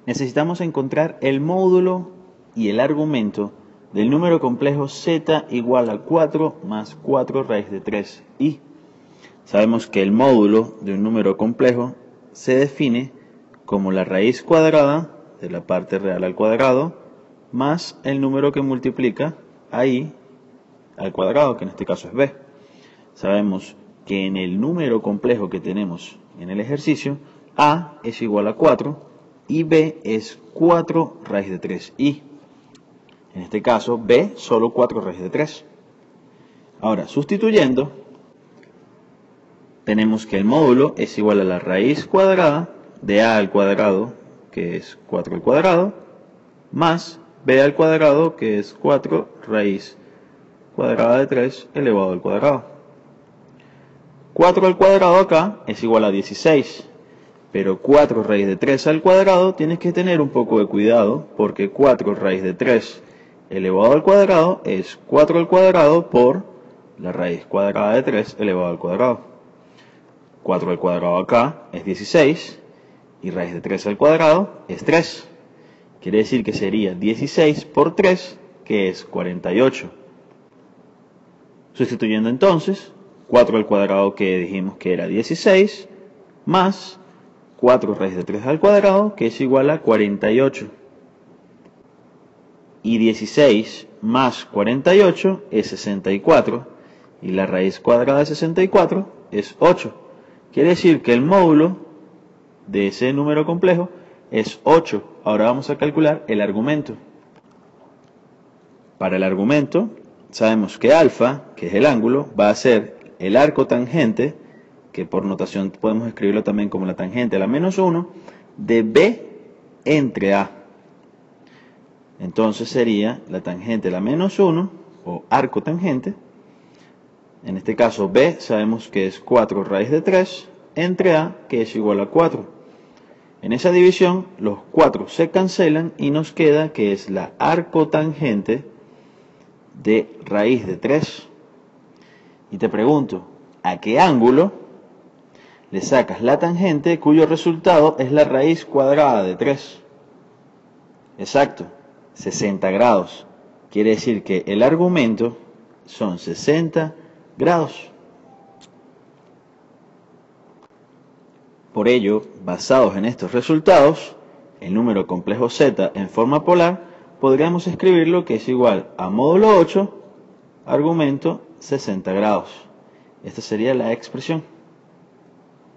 necesitamos encontrar el módulo y el argumento del número complejo z igual a 4 más 4 raíz de 3i. Sabemos que el módulo de un número complejo se define como la raíz cuadrada de la parte real al cuadrado más el número que multiplica ahí al cuadrado, que en este caso es b. Sabemos que en el número complejo que tenemos en el ejercicio, a es igual a 4 y b es 4 raíz de 3i. En este caso, b solo 4 raíz de 3. Ahora, sustituyendo, tenemos que el módulo es igual a la raíz cuadrada de a al cuadrado, que es 4 al cuadrado, más b al cuadrado, que es 4 raíz cuadrada de 3 elevado al cuadrado. 4 al cuadrado acá es igual a 16, pero 4 raíz de 3 al cuadrado tienes que tener un poco de cuidado, porque 4 raíz de 3 elevado al cuadrado es 4 al cuadrado por la raíz cuadrada de 3 elevado al cuadrado. 4 al cuadrado acá es 16 y raíz de 3 al cuadrado es 3. Quiere decir que sería 16 por 3, que es 48. Sustituyendo entonces, 4 al cuadrado que dijimos que era 16, más 4 raíz de 3 al cuadrado, que es igual a 48. Y 16 más 48 es 64, y la raíz cuadrada de 64 es 8. Quiere decir que el módulo de ese número complejo es 8. Ahora vamos a calcular el argumento. Para el argumento, sabemos que alfa, que es el ángulo, va a ser el arco tangente, que por notación podemos escribirlo también como la tangente a la menos 1, de b entre a. Entonces sería la tangente a la menos 1, o arco tangente. En este caso b sabemos que es 4 raíz de 3 entre a, que es igual a 4. En esa división los 4 se cancelan y nos queda que es la arco tangente de raíz de 3. Y te pregunto, ¿a qué ángulo le sacas la tangente cuyo resultado es la raíz cuadrada de 3? Exacto, 60 grados. Quiere decir que el argumento son 60 grados. Por ello, basados en estos resultados, el número complejo z en forma polar podríamos escribirlo que es igual a módulo 8, argumento 60 grados. Esta sería la expresión.